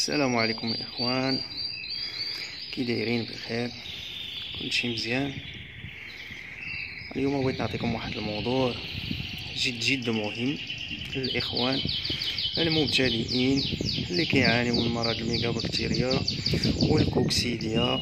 السلام عليكم الاخوان، كي دايرين؟ بخير؟ كلشي مزيان؟ اليوم بغيت نعطيكم واحد الموضوع جد مهم للاخوان المبتدئين اللي كيعانيو من مرض الميغا بكتيريا والكوكسيديا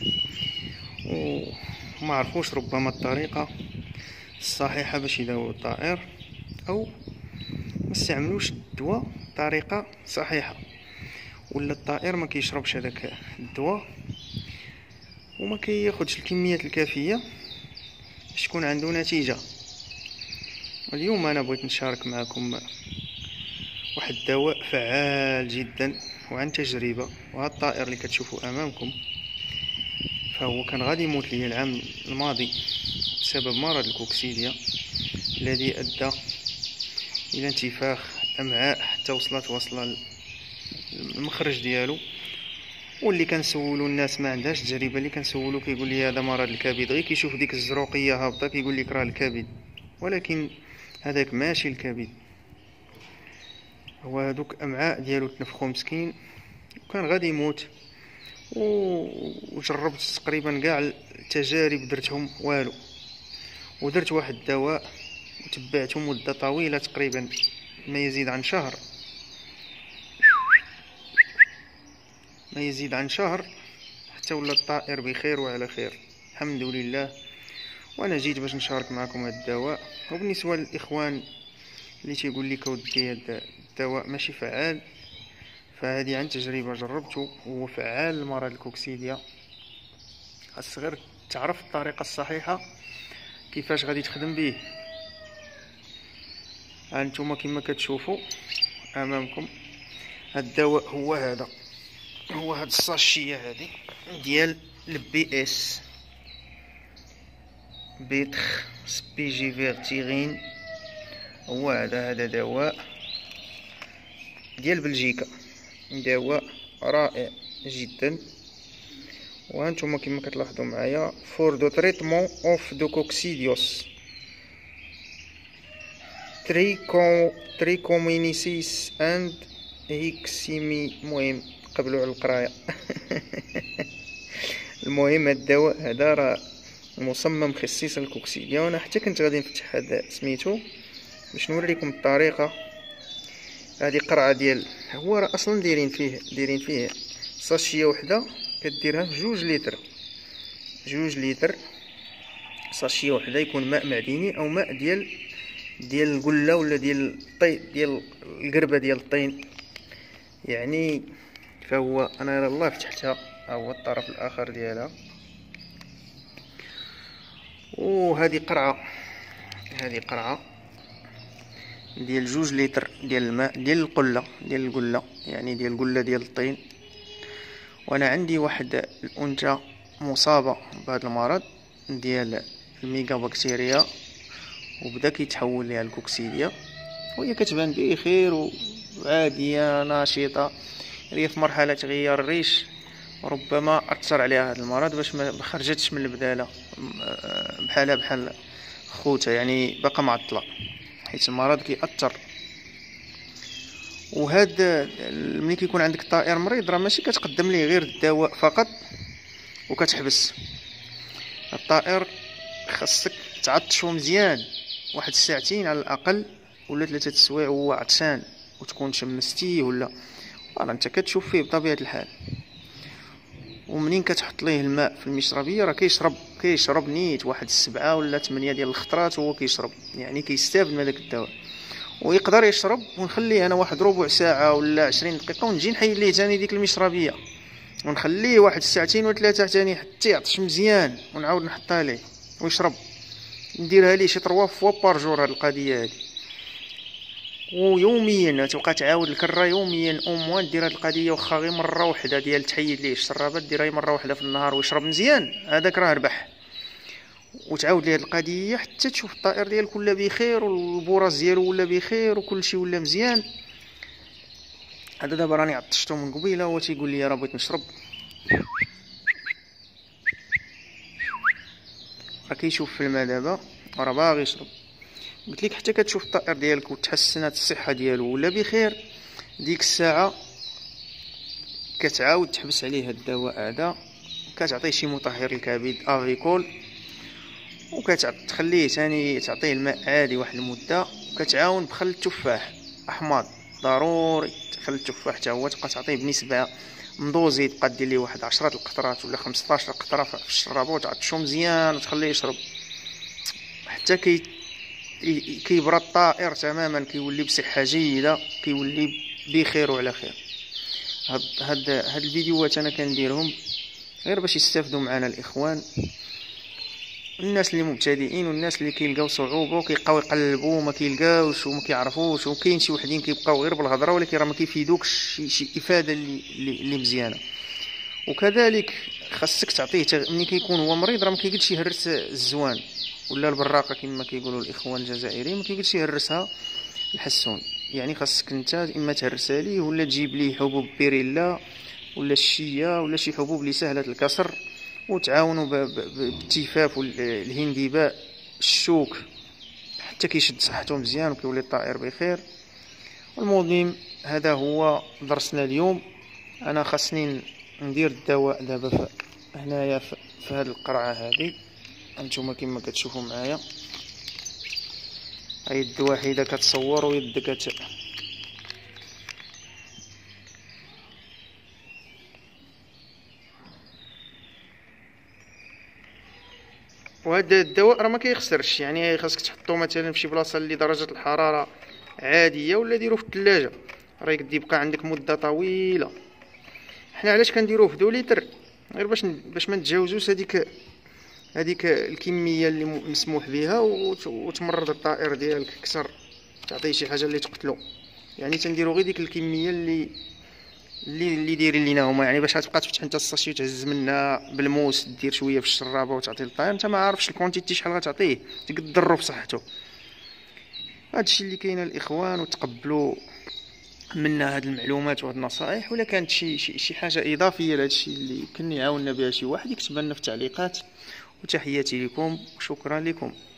وما عرفوش ربما الطريقه الصحيحه باش يداووا الطائر، او ما استعملوش الدواء بطريقه صحيحه، ولا الطائر ما كيشربش هذاك الدواء وما كياخذش الكميات الكافيه باش تكون عنده نتيجه. اليوم انا بغيت نشارك معكم واحد الدواء فعال جدا وعن تجربه، وهذا الطائر اللي كتشوفوا امامكم فهو كان غادي يموت لي العام الماضي بسبب مرض الكوكسيديا الذي ادى الى انتفاخ امعاء حتى وصل المخرج ديالو. واللي كنسولو الناس ما عندهاش تجربه، اللي كنسولو كيقول لي هذا مرض الكبد، غير كيشوف ديك الزروقيه هابطه كيقول لك راه الكبد، ولكن هذاك ماشي الكبد، هو هذوك امعاء ديالو تنفخو مسكين وكان غادي يموت. وجربت تقريبا كاع التجارب درتهم والو، ودرت واحد الدواء وتبعته مده طويله تقريبا ما يزيد عن شهر حتى ولا الطائر بخير وعلى خير الحمد لله. وانا جيت باش نشارك معكم هذا الدواء. وبالنسبه للاخوان اللي تيقول لك اودي هذا الدواء ماشي فعال، فهذه عن تجربه جربته وهو فعال لمرض الكوكسيديا. خاص غير تعرف الطريقه الصحيحه كيفاش غادي تخدم به. هانتوما كما كتشوفوا امامكم هذا الدواء هو هاد الساشيه هذه ديال البي اس بيتخ سبيجي فيرتيغين. هو هذا دواء ديال بلجيكا، دواء رائع جدا. وهانتوما كما كتلاحظوا معايا فور دو تريتمون اوف دو كوكسيديوس تريكومينيسيس اند هيكسيمي. المهم قبلوا على القرايه. المهم هاد الدواء هذا راه مصمم خصيصا للكوكسيديا، وانا حتى كنت غادي نفتح هذا سميتو باش نوريكم الطريقه. هذه قرعه ديال، هو راه اصلا دايرين فيه ساشيه وحده كديرها في 2 لتر. ساشيه وحده يكون ماء معدني او ماء ديال القله ولا ديال الطين ديال القربه ديال الطين يعني. فهو انا الله فتحتها، هو الطرف الاخر ديالها. وهذه قرعه ديال 2 لتر ديال الماء ديال القله يعني ديال القله ديال الطين. وانا عندي واحد الانثى مصابه بهذا المرض ديال الميغا بكتيريا وبدا كيتحول ليها الكوكسيديا، وهي كتبان بخير وعاديه نشيطه، هي في مرحله غيار الريش، وربما اثر عليها هذا المرض باش ما خرجتش من البداله بحال خوتها، يعني باقا معطله حيت المرض كيأثر. وهاد ملي كيكون عندك طائر مريض راه ماشي كتقدم ليه غير الدواء فقط وكتحبس. الطائر خاصك تعطشو مزيان واحد 2 ساعة على الاقل ولا 3 سوايع وهو عطشان، وتكون شمستيه ولا راه انت كتشوف فيه بطبيعه الحال. ومنين كتحط ليه الماء في المشربيه راه كيشرب نيت واحد 7 ولا 8 ديال الخطرات وهو كيشرب، يعني كيستافد من هذاك الدواء. ويقدر يشرب ونخليه انا واحد ربع ساعه ولا 20 دقيقه ونجي نحيد ليه ثاني ديك المشربيه ونخليه واحد 2 ولا 3 ثاني حتى يعطش مزيان، ونعاود نحطها ليه ويشرب. نديرها ليه شي 3 فوا بار جور هاد القضيه هادي. ويوميا تبقى تعاود الكره يوميا موان دير هاد القضيه، واخا غير مره وحده ديال تحيد ليه الشرابات ديرها مره وحده في النهار ويشرب مزيان، هذاك راه ربح. وتعاود ليه هاد القضيه حتى تشوف الطائر ديالك ولا بخير والبراز ديالو ولا بخير وكل شيء ولا مزيان. هذا دابا راني عطشتو من قبيله هو تيقول لي راه بغيت نشرب، راه كيشوف في الماء دابا راه باغي يشرب. قلت لك حتى كتشوف الطائر ديالك وتحسنت الصحه ديالو ولا بخير، ديك الساعه كتعاود تحبس عليه هاد الدواء هذا، كتعطيه شي مطهر الكبد افيكول، وكتخليه ثاني تعطيه الماء عادي واحد المده، وكتعاون بخل التفاح احماض. ضروري خل التفاح حتى هو تبقى تعطيه بنسبه مدوزي، تبقى دير ليه واحد 10 القطرات ولا 15 قطره في الشرابه، وتعطشو مزيان وتخليه يشرب حتى كيبرد الطائر تماما، كيولي بصحه جيده، كيولي بخير وعلى خير. هاد الفيديوهات انا كنديرهم غير باش يستافدوا معنا الاخوان، الناس اللي مبتدئين والناس اللي كيلقاو صعوبه وكيبقاو يقلبوا وما كيلقاوش وما كيعرفوش، وكاين شي وحدين كيبقاو غير بالهضره ولكن راه ما كيفيدوكش شي افاده اللي مزيانه. وكذلك خاصك تعطيه ملي كيكون هو مريض، راه ما كيقدش يهرس الزوان ولا البراقه كما كيقولوا الاخوان الجزائريين، ما كيقدش يهرسها الحسون. يعني خاصك انت اما تهرسها ليه ولا تجيب ليه حبوب بيريلا ولا الشيه ولا شي حبوب اللي سهله الكسر، وتعاونوا بالتفاف والهندباء الشوك حتى كيشد صحته مزيان وكيولي الطائر بخير. والمهم هذا هو درسنا اليوم. انا خاصني ندير الدواء دابا هنايا في هذه القرعه هذه، انتم كما كتشوفوا معايا، هاي يد واحده كتصور ويد وهذا الدواء راه ما كيخسرش، يعني خاصك تحطو مثلا في شي بلاصه اللي درجه الحراره عاديه، ولا ديروه في الثلاجه، راه يقد يبقى عندك مده طويله. حنا علاش كنديروه في 2 لتر؟ غير باش ما نتجاوزوش هذيك الكميه اللي مسموح بها، وتمرض الطائر ديالك اكثر، تعطيه شي حاجه اللي تقتلو. يعني تنديرو غير ديك الكميه اللي دايرين لينا هما، يعني باش تبقى تفتح انت الساشي وتهز منها بالموس، دير شويه في الشرابه وتعطي للطائر، انت ما عارفش الكونتيتي شحال غتعطيه، تقد تضرو في صحته. هادشي اللي كاين الاخوان، وتقبلوا منا هاد المعلومات وهاد النصائح، ولا كانت شي حاجه اضافيه لهادشي اللي يمكن يعاوننا بها شي واحد، يكتب لنا في التعليقات. وتحياتي لكم وشكرا لكم.